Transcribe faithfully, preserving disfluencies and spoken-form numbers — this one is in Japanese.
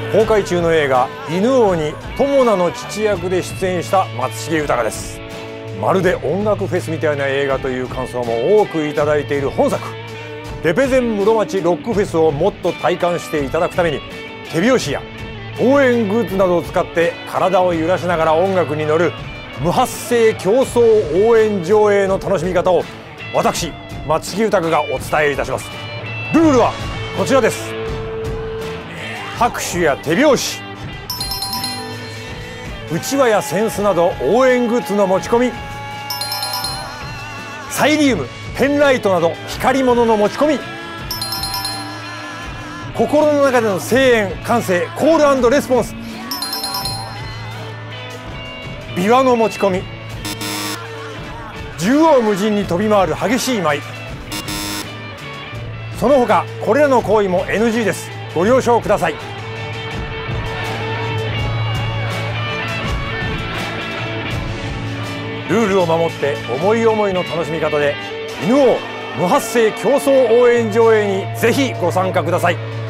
公開中の映画「犬王」に友名の父役で出演した松重豊です。まるで音楽フェスみたいな映画という感想も多くいただいている本作。レペゼン室町ロックフェスをもっと体感していただくために、手拍子や応援グッズなどを使って体を揺らしながら音楽に乗る無発声競争応援上映の楽しみ方を私松重豊がお伝えいたします。ルールはこちらです。拍手や手拍子、うちわや扇子など応援グッズの持ち込み、サイリウム、ペンライトなど光り物の持ち込み、心の中での声援、歓声、コール&レスポンス、琵琶の持ち込み、縦横無尽に飛び回る激しい舞、その他これらの行為も エヌジー です。ご了承ください。ルールを守って思い思いの楽しみ方で犬王無発声競争応援上映にぜひご参加ください。